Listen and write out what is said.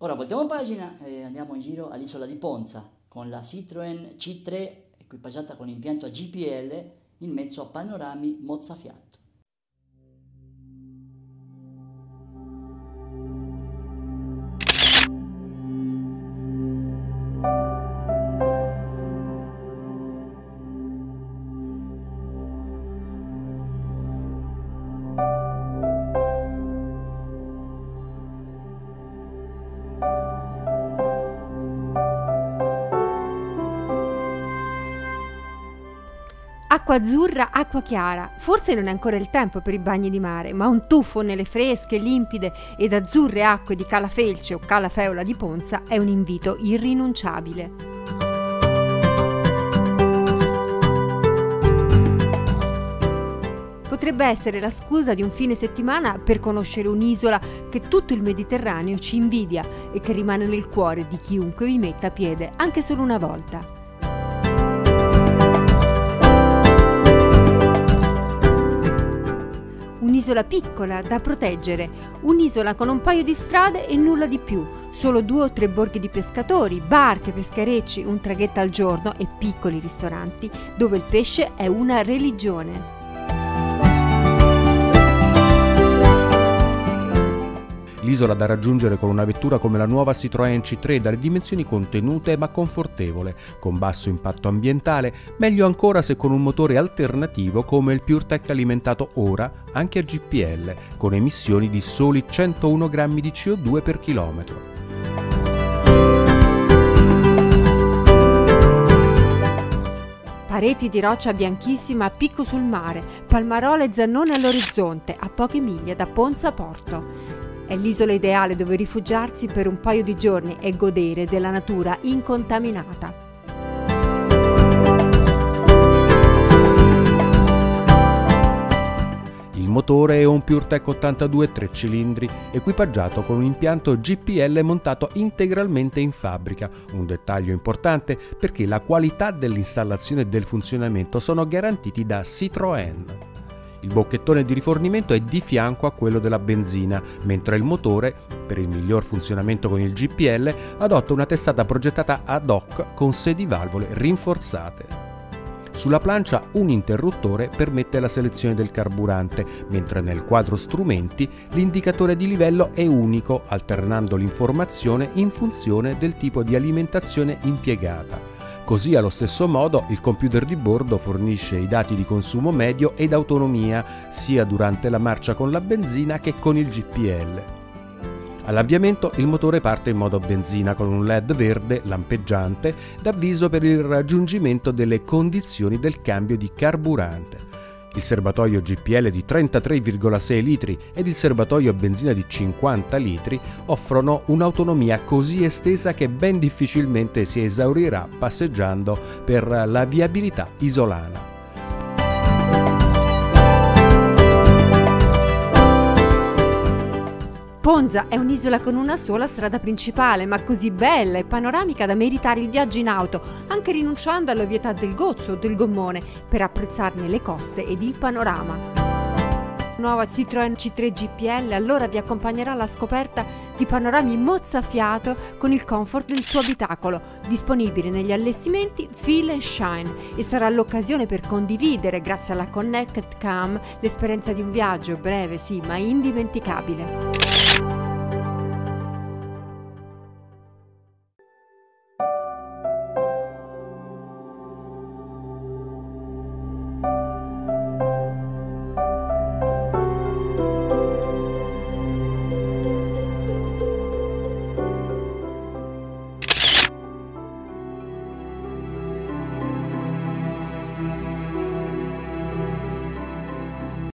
Ora voltiamo pagina e andiamo in giro all'isola di Ponza con la Citroën C3 equipaggiata con impianto a GPL in mezzo a panorami mozzafiato. Acqua azzurra, acqua chiara. Forse non è ancora il tempo per i bagni di mare, ma un tuffo nelle fresche, limpide ed azzurre acque di Cala Felce o Cala Feola di Ponza è un invito irrinunciabile. Potrebbe essere la scusa di un fine settimana per conoscere un'isola che tutto il Mediterraneo ci invidia e che rimane nel cuore di chiunque vi metta piede anche solo una volta. Un'isola piccola da proteggere, un'isola con un paio di strade e nulla di più, solo 2 o 3 borghi di pescatori, barche, pescherecci, un traghetto al giorno e piccoli ristoranti dove il pesce è una religione. L'isola da raggiungere con una vettura come la nuova Citroën C3 dalle dimensioni contenute ma confortevole, con basso impatto ambientale, meglio ancora se con un motore alternativo come il PureTech alimentato ora anche a GPL, con emissioni di soli 101 grammi di CO2 per chilometro. Pareti di roccia bianchissima a picco sul mare, palmarole e zannone all'orizzonte, a poche miglia da Ponza Porto. È l'isola ideale dove rifugiarsi per un paio di giorni e godere della natura incontaminata. Il motore è un PureTech 82 3 cilindri equipaggiato con un impianto GPL montato integralmente in fabbrica, un dettaglio importante perché la qualità dell'installazione e del funzionamento sono garantiti da Citroën. Il bocchettone di rifornimento è di fianco a quello della benzina, mentre il motore, per il miglior funzionamento con il GPL, adotta una testata progettata ad hoc con sedivalvole rinforzate. Sulla plancia un interruttore permette la selezione del carburante, mentre nel quadro strumenti l'indicatore di livello è unico, alternando l'informazione in funzione del tipo di alimentazione impiegata. Così, allo stesso modo, il computer di bordo fornisce i dati di consumo medio ed autonomia sia durante la marcia con la benzina che con il GPL. All'avviamento il motore parte in modo benzina con un LED verde lampeggiante d'avviso per il raggiungimento delle condizioni del cambio di carburante. Il serbatoio GPL di 33,6 litri ed il serbatoio a benzina di 50 litri offrono un'autonomia così estesa che ben difficilmente si esaurirà passeggiando per la viabilità isolana. Ponza è un'isola con una sola strada principale, ma così bella e panoramica da meritare il viaggio in auto, anche rinunciando all'ovvietà del gozzo o del gommone, per apprezzarne le coste ed il panorama. Nuova Citroën C3 GPL allora vi accompagnerà alla scoperta di panorami mozzafiato con il comfort del suo abitacolo, disponibile negli allestimenti Feel & Shine, e sarà l'occasione per condividere, grazie alla Connected Cam, l'esperienza di un viaggio breve sì, ma indimenticabile.